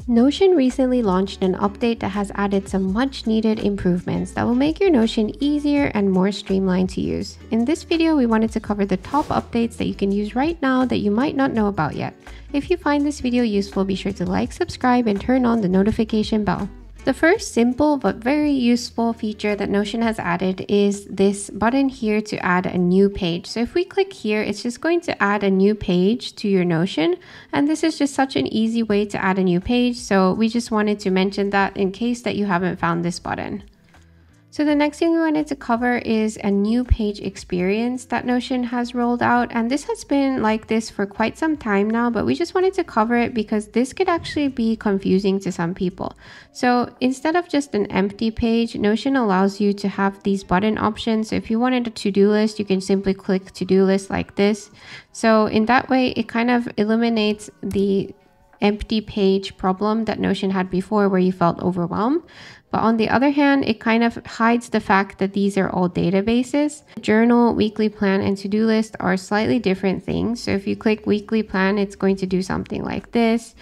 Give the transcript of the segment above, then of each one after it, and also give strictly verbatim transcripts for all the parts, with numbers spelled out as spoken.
Notion recently launched an update that has added some much needed improvements that will make your Notion easier and more streamlined to use. In this video, we wanted to cover the top updates that you can use right now that you might not know about yet. If you find this video useful, be sure to like, subscribe, and turn on the notification bell. The first simple but very useful feature that Notion has added is this button here to add a new page. So if we click here, it's just going to add a new page to your Notion. And this is just such an easy way to add a new page. So we just wanted to mention that in case that you haven't found this button. So the next thing we wanted to cover is a new page experience that Notion has rolled out. And this has been like this for quite some time now, but we just wanted to cover it because this could actually be confusing to some people. So instead of just an empty page, Notion allows you to have these button options. So if you wanted a to-do list, you can simply click to-do list like this. So in that way, it kind of eliminates the empty page problem that Notion had before where you felt overwhelmed. But on the other hand, it kind of hides the fact that these are all databases. Journal, weekly plan, and to-do list are slightly different things. So if you click weekly plan, it's going to do something like this.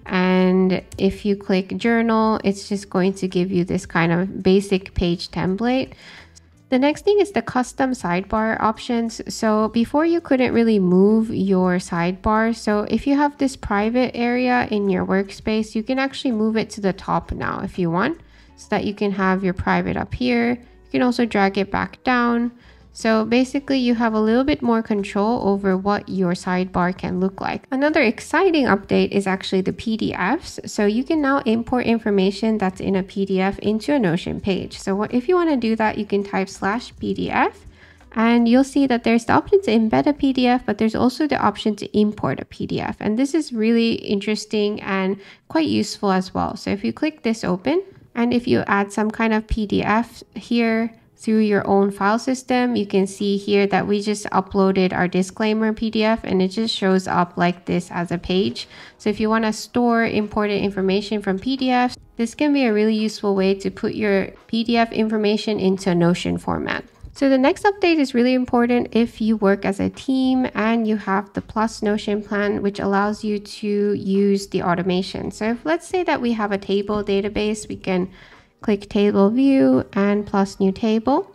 And if you click journal, it's just going to give you this kind of basic page template. The next thing is the custom sidebar options. So before you couldn't really move your sidebar. So if you have this private area in your workspace, you can actually move it to the top now if you want, so that you can have your private up here. You can also drag it back down. So basically you have a little bit more control over what your sidebar can look like. Another exciting update is actually the P D Fs. So you can now import information that's in a P D F into a Notion page. So what, if you want to do that, you can type slash P D F and you'll see that there's the option to embed a P D F, but there's also the option to import a P D F. And this is really interesting and quite useful as well. So if you click this open, and if you add some kind of P D F here through your own file system, you can see here that we just uploaded our disclaimer P D F and it just shows up like this as a page. So if you want to store important information from P D Fs, this can be a really useful way to put your P D F information into a Notion format. So the next update is really important if you work as a team and you have the Plus Notion plan, which allows you to use the automation. So if let's say that we have a table database, we can click table view and plus new table.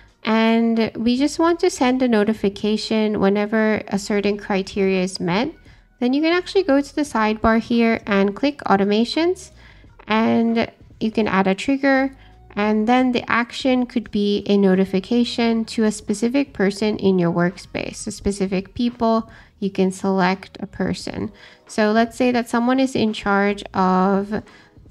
And we just want to send a notification whenever a certain criteria is met. Then you can actually go to the sidebar here and click automations, and you can add a trigger. And then the action could be a notification to a specific person in your workspace, a specific people. You can select a person. So let's say that someone is in charge of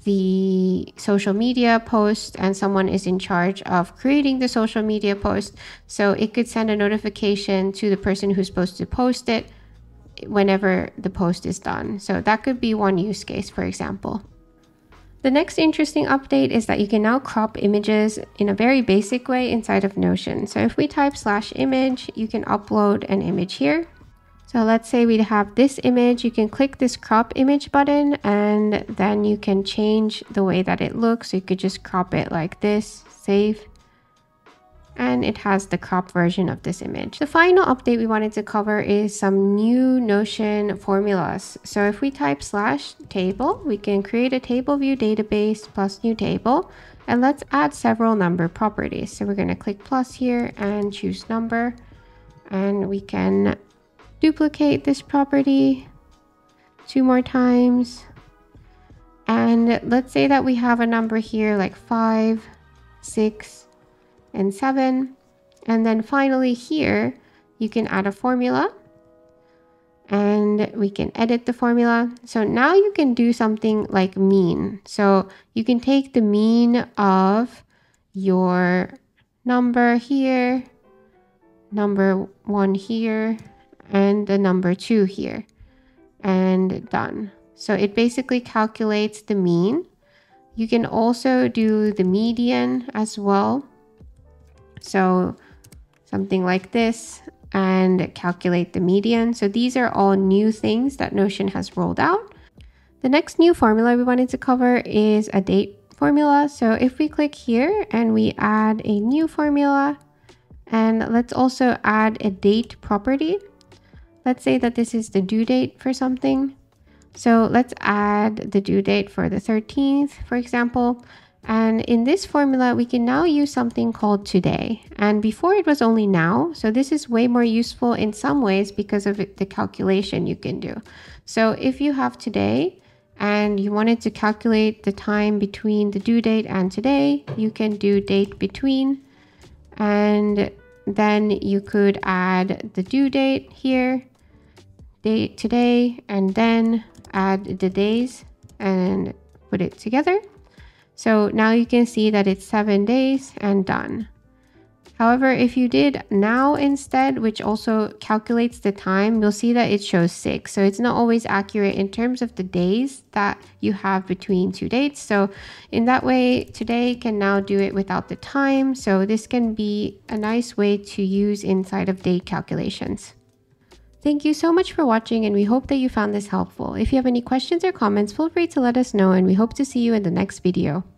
the social media post and someone is in charge of creating the social media post. So it could send a notification to the person who's supposed to post it whenever the post is done. So that could be one use case, for example. The next interesting update is that you can now crop images in a very basic way inside of Notion. So if we type slash image, you can upload an image here. So let's say we have this image, you can click this crop image button and then you can change the way that it looks. So you could just crop it like this, save. And it has the crop version of this image. The final update we wanted to cover is some new Notion formulas. So if we type slash table, we can create a table view database plus new table. And let's add several number properties. So we're going to click plus here and choose number. And we can duplicate this property two more times. And let's say that we have a number here like five, six, and seven. And then finally here, you can add a formula and we can edit the formula. So now you can do something like mean. So you can take the mean of your number here, number one here, and the number two here, and done. So it basically calculates the mean. You can also do the median as well. So something like this and calculate the median. So these are all new things that Notion has rolled out. The next new formula we wanted to cover is a date formula. So if we click here and we add a new formula, and let's also add a date property. Let's say that this is the due date for something. So let's add the due date for the thirteenth, for example. And in this formula, we can now use something called today. And before it was only now. So this is way more useful in some ways because of the calculation you can do. So if you have today and you wanted to calculate the time between the due date and today, you can do date between. And then you could add the due date here, date today, and then add the days and put it together. So now you can see that it's seven days and done. However, if you did now instead, which also calculates the time, you'll see that it shows six. So it's not always accurate in terms of the days that you have between two dates. So in that way, today can now do it without the time. So this can be a nice way to use inside of date calculations. Thank you so much for watching, and we hope that you found this helpful. If you have any questions or comments, feel free to let us know, and we hope to see you in the next video.